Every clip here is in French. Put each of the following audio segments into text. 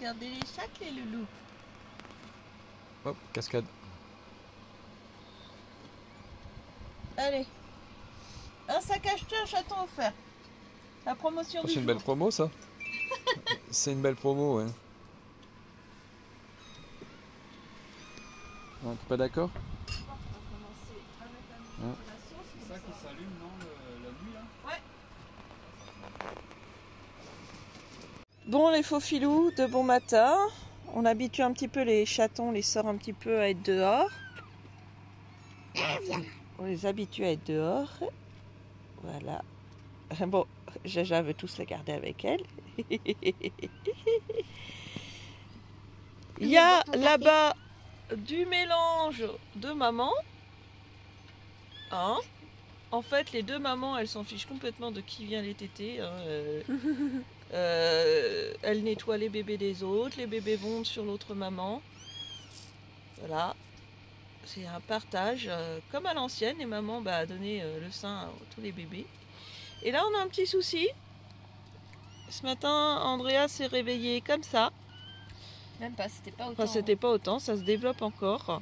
regarder les sacs, les loulous. Hop, cascade. Allez. Un sac acheté, un chaton offert. La promotion du C'est jour. une belle promo, ça. C'est une belle promo, ouais. Non, t'es pas d'accord? C'est ça qui s'allume, non, la nuit, là? Ouais. Bon, les faux filous, de bon matin. On habitue un petit peu les chatons, on les sort un petit peu à être dehors. On les habitue à être dehors. Voilà. Bon, Jaja veut tous la garder avec elle. Il y a là-bas du mélange de mamans. Hein? En fait, les deux mamans, elles s'en fichent complètement de qui vient les téter. Hein. Elles nettoient les bébés des autres, les bébés vont sur l'autre maman. Voilà. C'est un partage. Comme à l'ancienne, les mamans donnaient le sein à tous les bébés. Et là, on a un petit souci. Ce matin, Andrea s'est réveillée comme ça. Même pas, c'était pas autant. Enfin, c'était pas autant, ça se développe encore.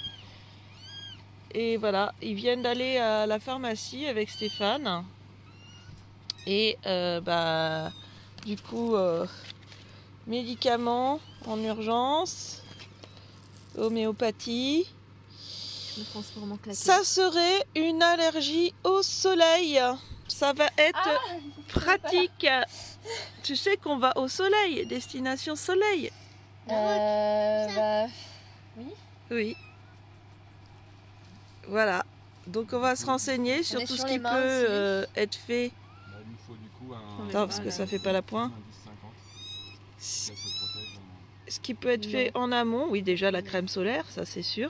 Et voilà, ils viennent d'aller à la pharmacie avec Stéphane. Et du coup, médicaments en urgence, homéopathie. Je me transforme en claquette. Ça serait une allergie au soleil. Ça va être pratique. Tu sais qu'on va au soleil, destination soleil. Oui. Oui. Voilà. Donc on va se renseigner sur tout ce qui peut être fait. Bah, il nous faut du coup un... Attends, parce que ça fait pas la pointe. Un 10-50. Ça se protège. Ce qui peut être fait en amont, oui déjà la crème solaire, ça c'est sûr.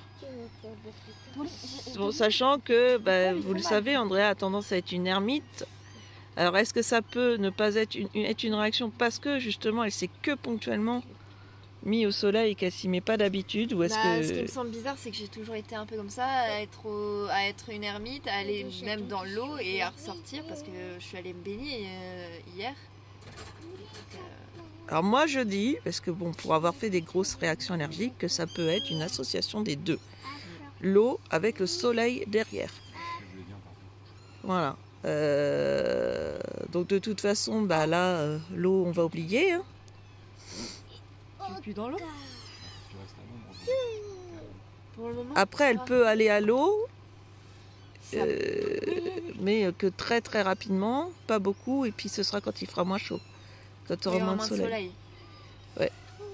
Bon, sachant que, vous le savez, Andrea a tendance à être une ermite. Alors est-ce que ça peut ne pas être une réaction parce que justement elle s'est que ponctuellement mis au soleil et qu'elle s'y met pas d'habitude, ou est-ce que... Ce qui me semble bizarre, c'est que j'ai toujours été un peu comme ça, à être une ermite, à aller même dans l'eau et à ressortir parce que je suis allée me baigner hier. Alors moi je dis, parce que bon, pour avoir fait des grosses réactions allergiques, que ça peut être une association des deux. L'eau avec le soleil derrière. Voilà. Donc de toute façon, là, l'eau on va oublier. Hein. Tu es plus dans l'eau pour le moment. Après elle peut aller à l'eau, mais que très très rapidement, pas beaucoup, et puis ce sera quand il fera moins chaud. Quand tu auras moins de soleil. Ouais.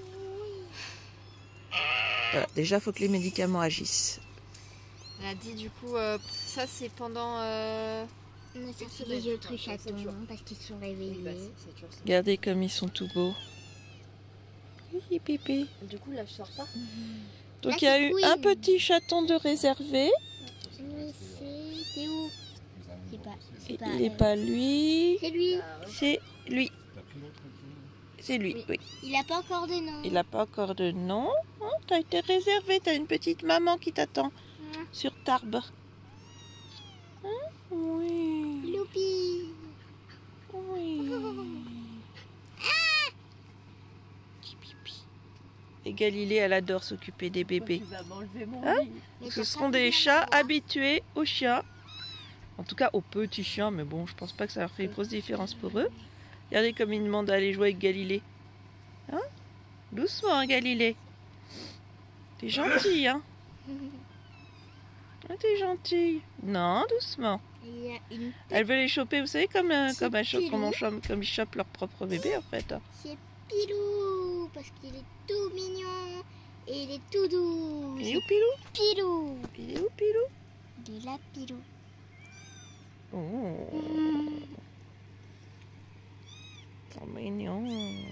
Voilà. Déjà, il faut que les médicaments agissent. Elle a dit du coup, ça c'est pendant... On a sorti les autres chatons parce qu'ils sont réveillés. Regardez comme ils sont tout beaux. Hi, pipi. Du coup là je sors pas. Donc il y a eu un petit chaton de réservé. Oui, c'est où? Il n'est pas lui. C'est lui. C'est lui. C'est lui, oui. Il n'a pas encore de nom. Il n'a pas encore de nom. Oh, t'as été réservé, t'as une petite maman qui t'attend sur Tarbes. Hein? Oui. Youpi. Oui. Et Galilée, elle adore s'occuper des bébés. Tu vas m'enlever mon Hein? lit. Ce seront des chats habitués aux chiens. En tout cas aux petits chiens, mais bon, je pense pas que ça leur fait une grosse différence pour eux. Regardez comme il demande d'aller jouer avec Galilée. Hein? Doucement, hein, Galilée. T'es gentille, hein? Ah, t'es gentille. Non, doucement. Il y a une Elle veut les choper, vous savez, comme ils chopent leur propre bébé, en fait. C'est Pilou, parce qu'il est tout mignon et il est tout doux. Il est où, Pilou? Pilou. Il est où, Pilou? Il est là, Pilou. Oh. Oh, mignon.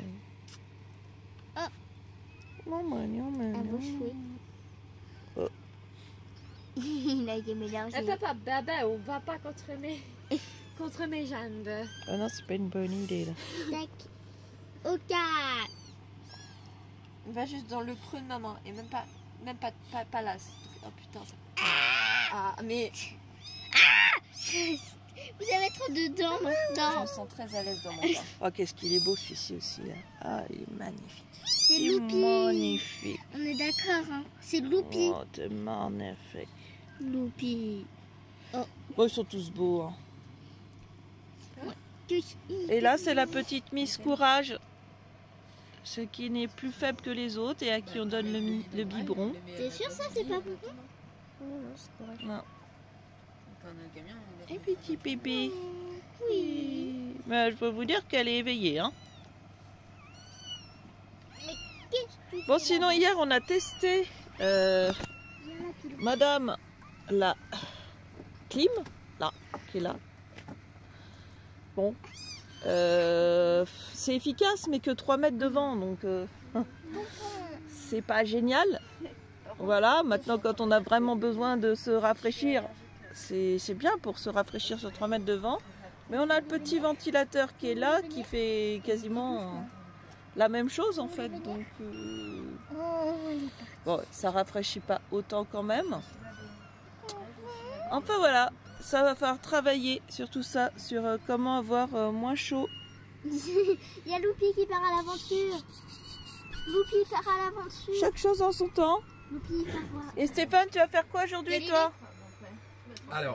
Oh. Oh, mignon, Un beau mignon. fouet. Oh. Il a été mélangé. Papa, baba, on va pas contre mes jambes. Ah non, c'est pas une bonne idée, là. Tac. Ok. On va juste dans le creux de maman et même pas là. Oh putain. Ça... Ah mais. J'avais trop dedans Je maintenant. me sens très à l'aise dans mon bain. Oh, qu'est-ce qu'il est beau celui-ci aussi là. Ah, il est magnifique. C'est Il est Loupi. magnifique. On est d'accord, hein. C'est Loupi. Oh, c'est magnifique. Loupi. Oh, ils sont tous beaux. Hein. Tous. Et là, c'est la petite Miss Courage. Ce qui n'est plus faible que les autres et à qui on donne le biberon. T'es sûr ça, c'est pas bon? Non. Et petit bébé. Oui. Mais je peux vous dire qu'elle est éveillée. Hein. Qu'est-ce que Bon, sinon, hier, on a testé Madame la clim, là, qui est là. Bon, c'est efficace, mais que 3 mètres de vent, donc c'est pas génial. Voilà, maintenant, quand on a vraiment besoin de se rafraîchir, c'est bien pour se rafraîchir sur 3 mètres de vent. Mais on a le petit ventilateur qui est là, qui fait quasiment la même chose en fait. Donc, bon, ça rafraîchit pas autant quand même. Enfin voilà, ça va falloir travailler sur tout ça, sur comment avoir moins chaud. Il y a Loupi qui part à l'aventure. Loupi part à l'aventure. Chaque chose en son temps. Loupi part voir. Et Stéphane, tu vas faire quoi aujourd'hui toi? Alors,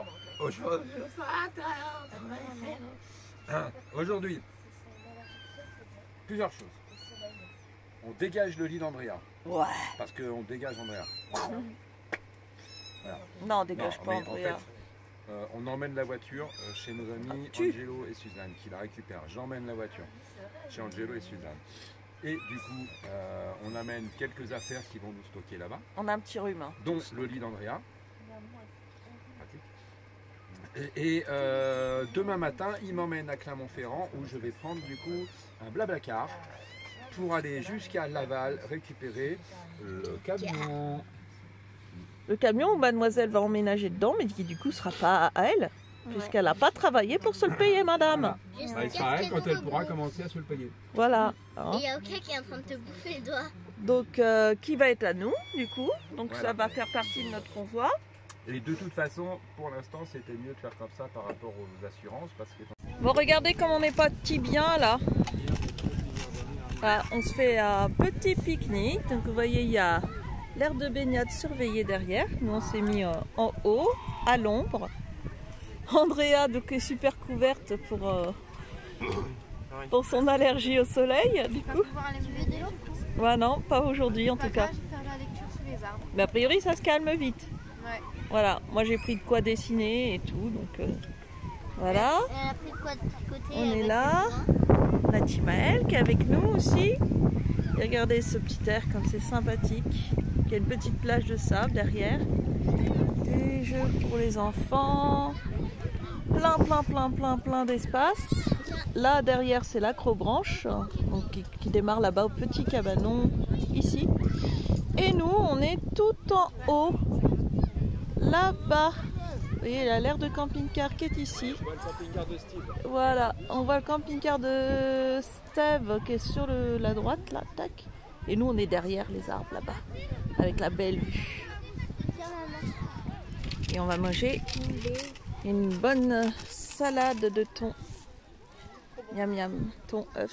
aujourd'hui, plusieurs choses. On dégage le lit d'Andrea. Ouais. Parce qu'on dégage Andrea. Voilà. Non, on dégage Non, pas mais en Andrea. fait, on emmène la voiture chez nos amis tu- Angelo et Suzanne qui la récupèrent. J'emmène la voiture chez Angelo et Suzanne. Et du coup, on amène quelques affaires qui vont nous stocker là-bas, On a un petit rhume. Hein. dont le lit d'Andrea. Pratique. Et demain matin, il m'emmène à Clermont-Ferrand où je vais prendre du coup un blablacar pour aller jusqu'à Laval récupérer le camion. Le camion où mademoiselle va emménager dedans, mais qui du coup sera pas à elle, puisqu'elle n'a pas travaillé pour se le payer, madame. Ça sera à elle quand elle pourra commencer à se le payer. Voilà. hein. Et il y a Oka qui est en train de te bouffer les doigts. Donc, qui va être à nous, du coup. Donc, Voilà. ça va faire partie de notre convoi. Et de toute façon, pour l'instant, c'était mieux de faire comme ça par rapport aux assurances parce que Bon, regardez comme on n'est pas petit bien, là. Voilà, on se fait un petit pique-nique. Donc, vous voyez, il y a l'aire de baignade surveillée derrière. Nous, on s'est mis en haut, à l'ombre. Andrea, donc, est super couverte pour son allergie au soleil, du coup. pouvoir aller me lever de l'eau. Ouais, non, pas aujourd'hui, en tout cas. Je vais faire la lecture sous les arbres. Mais a priori, ça se calme vite. Ouais. Voilà, moi j'ai pris de quoi dessiner et tout, donc voilà. Elle a pris quoi de tricoter? On est avec là. le doigt. On a Timaël qui est avec nous aussi. Et regardez ce petit air comme c'est sympathique. Il y a une petite plage de sable derrière. Des jeux pour les enfants. Plein d'espace. Là derrière c'est l'acrobranche, donc qui démarre là-bas au petit cabanon ici. Et nous on est tout en haut, là-bas. Vous voyez, il y a l'aire de camping-car qui est ici. On voit le camping-car de Steve. Voilà, on voit le camping-car de Steve qui est sur la droite, là, tac. Et nous, on est derrière les arbres, là-bas, avec la belle vue. Tiens, maman. Et on va manger une bonne salade de thon. Miam miam, thon, œuf.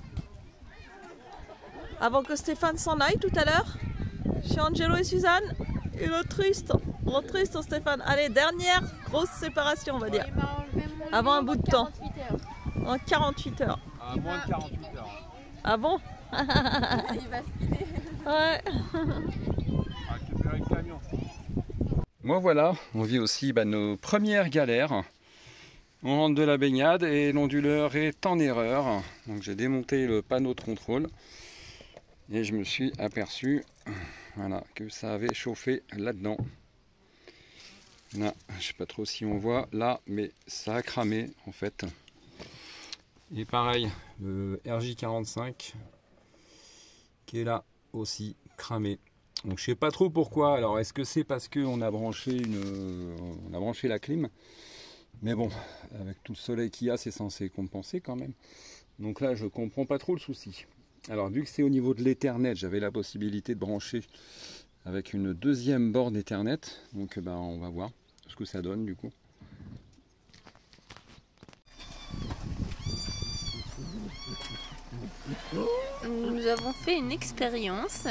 Avant que Stéphane s'en aille tout à l'heure, chez Angelo et Suzanne, il est triste. Oh, triste, Stéphane. Allez, dernière grosse séparation, on va dire. Il m'a enlevé mon Avant un lit bout de en temps. 48 heures. En 48 heures. À moins de 48 heures. Ah bon? Il va se quitter. Ouais. À récupérer le camion. Moi voilà, on vit aussi nos premières galères. On rentre de la baignade et l'onduleur est en erreur. Donc j'ai démonté le panneau de contrôle et je me suis aperçu voilà, que ça avait chauffé là-dedans. Là, je sais pas trop si on voit là, mais ça a cramé en fait. Et pareil, le RJ45 qui est là aussi cramé. Donc je sais pas trop pourquoi. Alors est-ce que c'est parce qu'on a branché la clim? Mais bon, avec tout le soleil qu'il y a, c'est censé compenser quand même. Donc là, je comprends pas trop le souci. Alors vu que c'est au niveau de l'Ethernet, j'avais la possibilité de brancher avec une deuxième borne Ethernet. Donc on va voir ce que ça donne du coup. Nous avons fait une expérience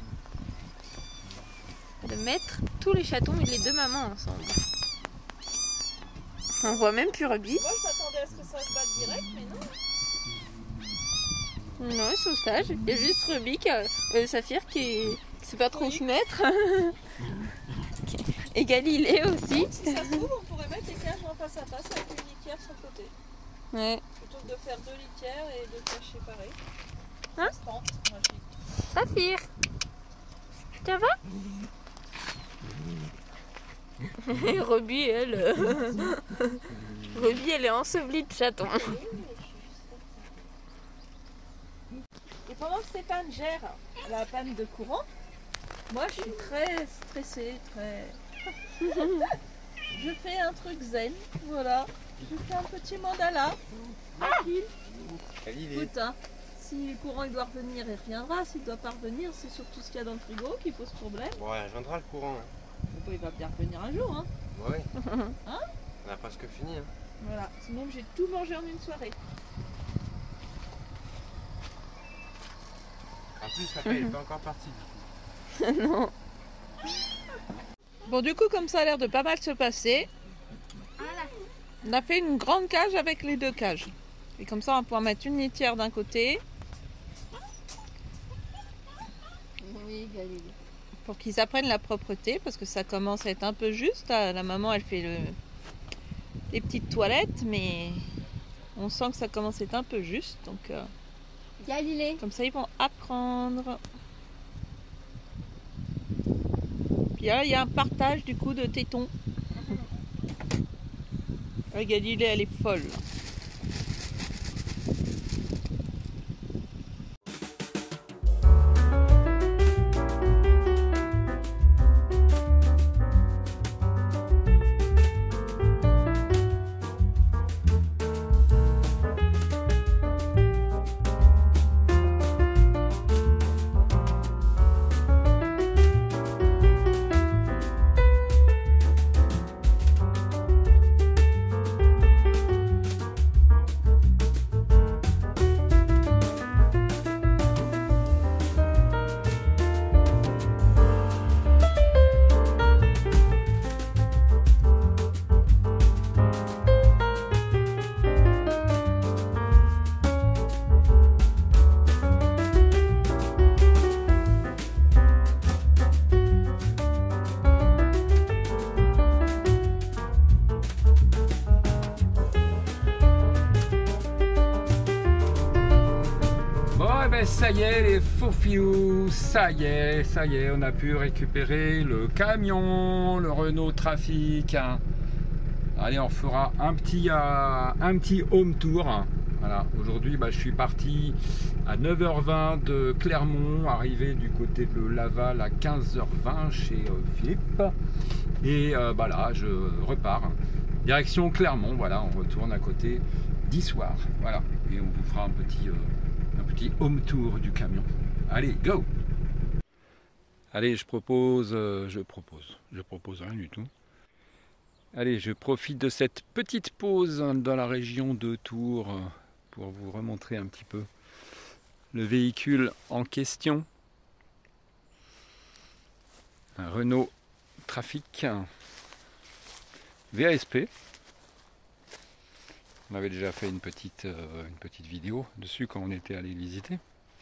de mettre tous les chatons et les deux mamans ensemble. On voit même plus Ruby. Moi je m'attendais à ce que ça se batte direct, mais non. Non, ils sont sages. Il y a juste Ruby, Saphir qui sait pas trop où se mettre. Et Galilée aussi. Si ça se trouve, on pourrait mettre les cages en face à face avec une litière sur le côté. Ouais. Plutôt que de faire 2 litières et 2 cages séparées. Hein? Instant, magique. Saphir, ça va? Ruby, elle... Ruby, elle est ensevelie de chatons. Et pendant que Stéphane gère la panne de courant, moi je suis très stressée, très... Je fais un truc zen, voilà. Je fais un petit mandala. Tranquille. Écoute, hein, si le courant il doit revenir, il reviendra. S'il ne doit pas revenir, c'est surtout ce qu'il y a dans le frigo qui pose problème. Ouais, il reviendra le courant. Hein. Il va bien revenir un jour, hein. Ouais. Hein? On a presque fini. Hein. Voilà, sinon j'ai tout mangé en une soirée. En plus, après, il n'est pas encore parti. Non. Bon, du coup, comme ça a l'air de pas mal se passer, on a fait une grande cage avec les 2 cages. Et comme ça, on va pouvoir mettre une litière d'un côté Oui, Galilée. pour qu'ils apprennent la propreté, parce que ça commence à être un peu juste. La maman, elle fait les petites toilettes, mais on sent que ça commence à être un peu juste. Donc, Galilée. comme ça, ils vont apprendre. Puis là, il y a un partage du coup de tétons. Galilée, elle est folle. Ça y est les faux filous, ça y est, on a pu récupérer le camion, le Renault Trafic. Allez, on fera un petit home tour. Voilà, aujourd'hui je suis parti à 9h20 de Clermont, arrivé du côté de Laval à 15h20 chez Philippe. Et là, je repars direction Clermont. Voilà, on retourne à côté d'Issoire. Voilà, et on vous fera un petit home tour du camion. Allez, go! Allez, je propose rien du tout. Allez, je profite de cette petite pause dans la région de Tours pour vous remontrer un petit peu le véhicule en question. Un Renault Trafic VASP. On avait déjà fait une petite vidéo dessus quand on était allé visiter.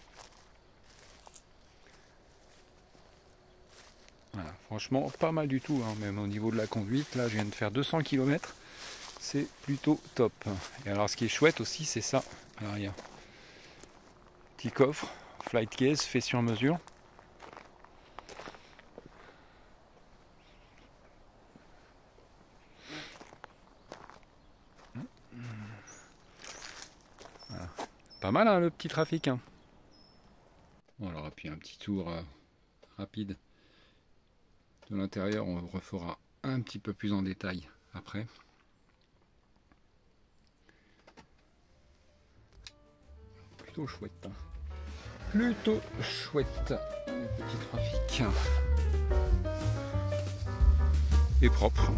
Voilà, franchement pas mal du tout, hein, même au niveau de la conduite. Là je viens de faire 200 km, c'est plutôt top. Et alors ce qui est chouette aussi, c'est ça à l'arrière. Petit coffre, flight case fait sur mesure. Pas mal hein, le petit trafic. Hein. Bon, alors, puis un petit tour rapide de l'intérieur, on refera un petit peu plus en détail après. Plutôt chouette. Hein. Plutôt chouette le petit trafic. Et propre.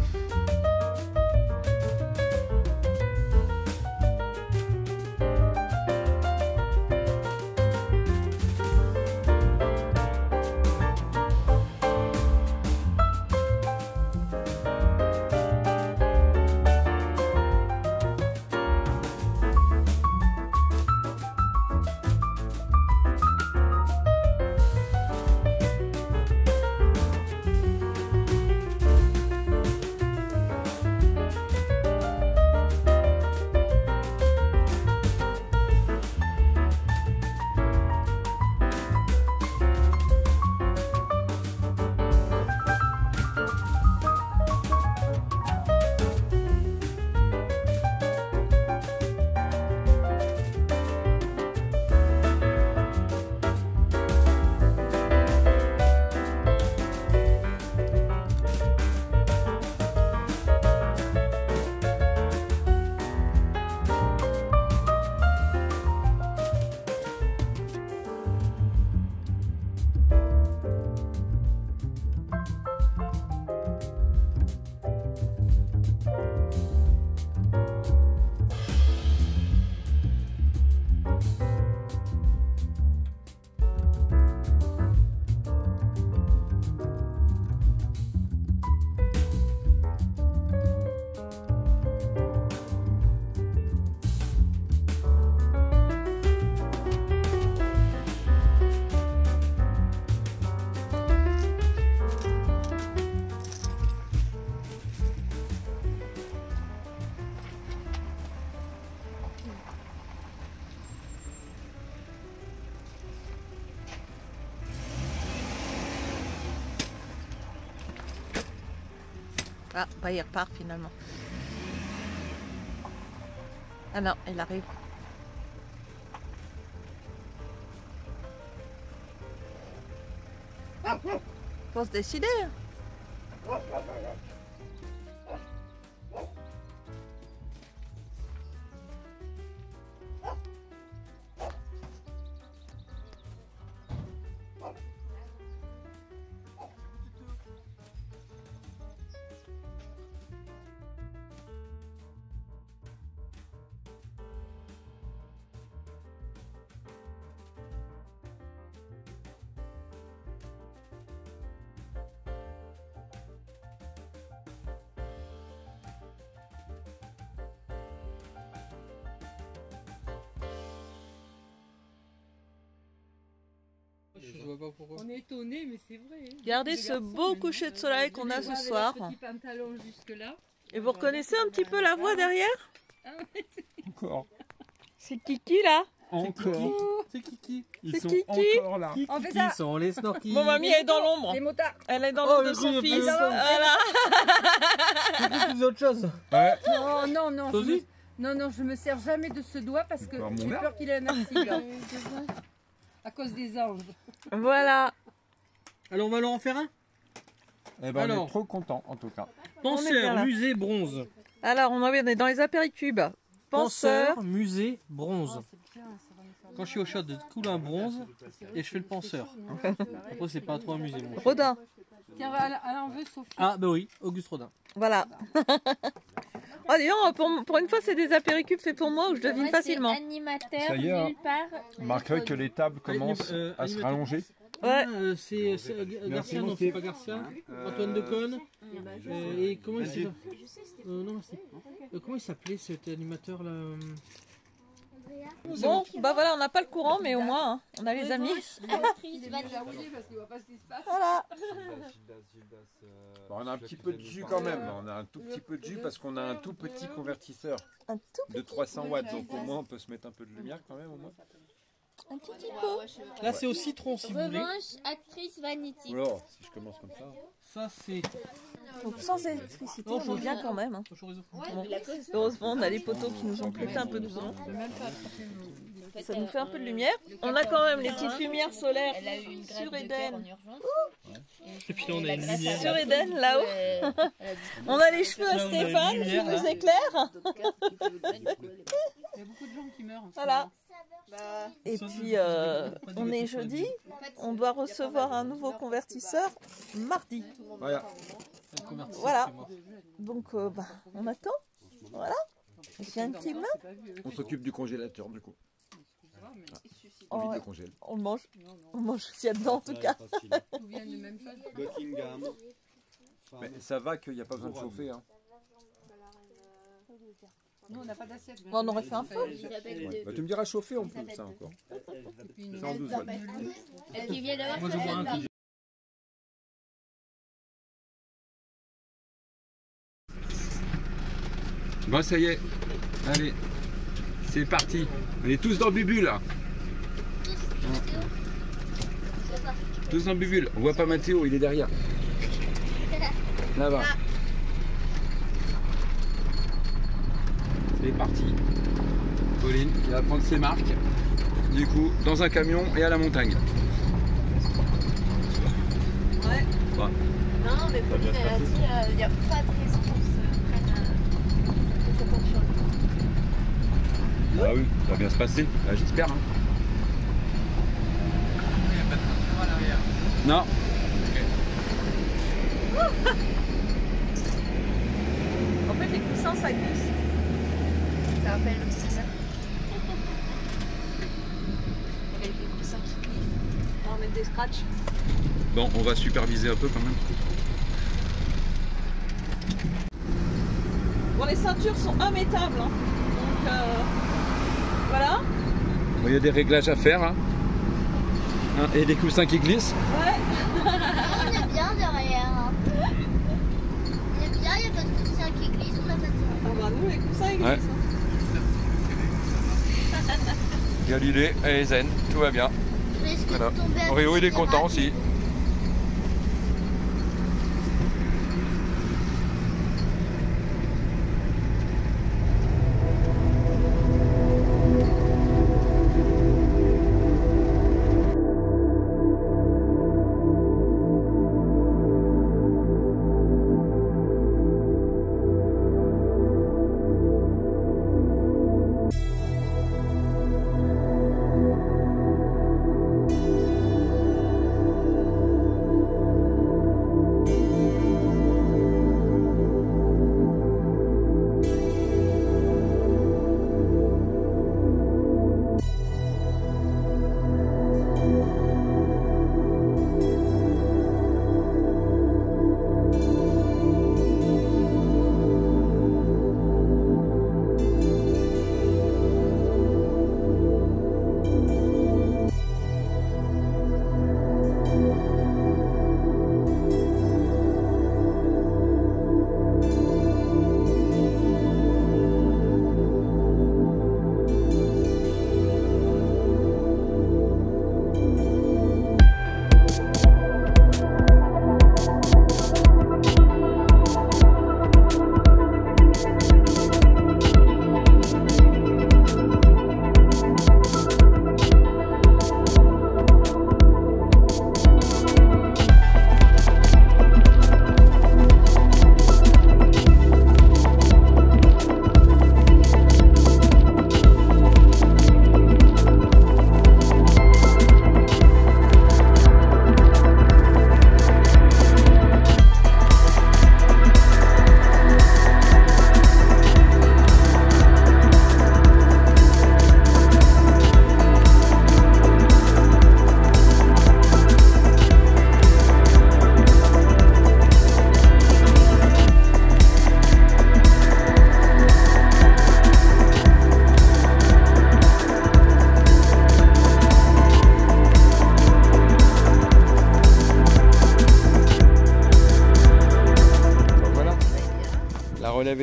Ah, bah il repart finalement. Ah non, il arrive. Faut se décider. Je vois pas pourquoi. On est étonnés, mais c'est vrai. Regardez ce beau coucher de soleil qu'on a ce soir. Petit pantalon jusque-là. Et vous reconnaissez un petit peu la voix derrière? Encore. C'est Kiki là. Encore. C'est Kiki. Ils C'est sont Kiki. encore là. On fait ça. Qui sont les snorkies? Bon, mamie, elle est dans l'ombre. Les motards. Elle est dans l'ombre de le son gris, fils. le gris. Voilà. C'est plus autre chose. Ouais. Non, non, non. Toi aussi Non, je me sers jamais de ce doigt parce que Encore mon j'ai verre peur qu'il ait un accident. À cause des anges. Voilà. Alors on va leur en faire un. Eh ben, on Alors. est trop content en tout cas. On est bien là. Penseur, musée, bronze. Alors, on est dans les apéricubes. Penseur. musée, bronze. Quand je suis au shot, je coule un bronze et je fais le penseur. Après, c'est pas trop amusé. Moi. Rodin. Tiens, elle en veut Sophie. Ah, bah oui, Auguste Rodin. Voilà. Oh, dis donc, pour une fois, c'est des apéricubes faits pour moi où je devine facilement. Animateur Ça y est, hein. nulle part. Vous remarquerez que les tables commencent à se rallonger. Ouais. C'est Garcia, non, c'est pas Garcia. Antoine Decaune. Et comment il s'appelait comment il s'appelait cet animateur là? Bon, bah voilà, on n'a pas le courant, mais au moins, hein, on a les amis. Actrice Vanity. Voilà. Bon, on a un petit peu de jus quand même. On a un tout petit peu de jus parce qu'on a un tout petit convertisseur Un tout de 300 watts. Donc au moins on peut se mettre un peu de lumière quand même au moins. Un tout petit peu. Là, c'est au citron si vous voulez. Revanche, actrice Vanity. Alors, si je commence comme ça. Ça, c'est. Donc sans électricité, on joue bien quand même. Hein. Chorizo. Bon. Heureusement, on a les poteaux qui nous ont prêté un peu de courant. Ça nous fait un peu de lumière. On a quand même les petites lumières solaires Elle a eu une grève sur de cœur Eden. en urgence. Et puis là, on a une lumière. Sur Eden, là-haut. On a les cheveux à Là, on a une Stéphane qui lumière, nous là. éclaire. Il y a beaucoup de gens qui meurent. Voilà. Et puis, on est jeudi. On doit recevoir un nouveau convertisseur mardi. Voilà. Voilà. Donc, bah, on attend. Voilà. J'ai un petit main. On s'occupe du congélateur du coup. Oh, On vide ouais. le congèle. On le mange. On mange s'il y a dedans en tout cas. Tout vient de même chose. Buckingham. Mais ça va qu'il n'y a pas besoin de chauffer. Hein. Nous, on n'a pas d'assiette. On aurait fait un feu. Ouais. Bah, tu me diras chauffer on peut ça encore. C'est en 12 watts. Est-ce qu'il vient d'avoir Moi, je bois un coup. Bon ça y est. Allez. C'est parti. On est tous dans le bubule là. Tous dans le bubule. On voit pas Mathéo, il est derrière. Là-bas. C'est parti. Pauline qui va prendre ses marques. Du coup, dans un camion et à la montagne. Ouais. Ouais. Non, mais Pauline, elle a dit il n'y a pas de raison qu'on se prenne cette option. Ah oui, ça va bien se passer. Ah, j'espère. Hein. Il n'y a pas de ceinture à l'arrière. Non. En fait, les coussins, ça glisse. Ça rappelle le petit ça. Avec les coussins qui glissent. On va mettre des scratchs. Bon, on va superviser un peu quand même. Bon, les ceintures sont immettables. Hein. Donc, voilà. Bon, il y a des réglages à faire. Hein. Hein, et des coussins qui glissent. Ouais. On est bien derrière. Hein. On est bien, il n'y a pas de coussin qui glisse, on n'a pas de Ah bah, nous, les coussins, ils glissent. Ouais. Galilée, elle est zen, tout va bien. Je risque Voilà. de tomber à Réo, il est côté content des aussi.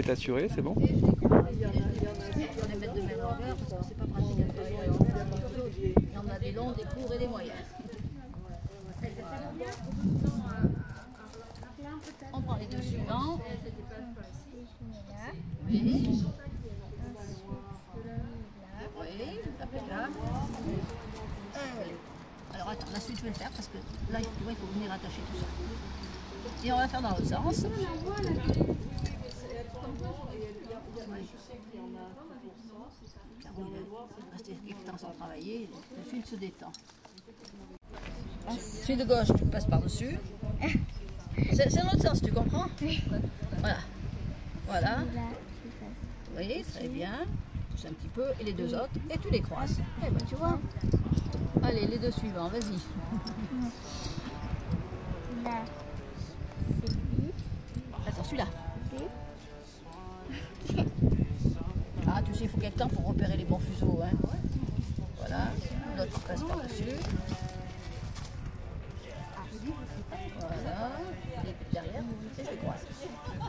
est assuré, c'est bon? Il y en a mettre de même longueur parce que c'est pas pratique à travailler. Il y en a des longs, des courts et des moyens. On prend les deux suivants. Oui. Oui, impeccable. Alors attends, la suite je vais le faire parce que là, tu vois, il faut venir attacher tout ça. Et on va faire dans l'autre sens. Rester quelque temps sans travailler, le fil se détend. Celui de gauche, tu passes par-dessus. C'est l'autre sens, tu comprends? Voilà. Voilà. Oui, très bien. Touche un petit peu. Et les deux autres. Et tu les croises. Eh ben, tu vois. Allez, les deux suivants, vas-y. Là, c'est lui. Attends, celui-là. Ah, tu sais, il faut quelque temps pour repérer les bons fuseaux. Hein. Voilà. L'autre passe par-dessus. Voilà. Et derrière, et je les croise.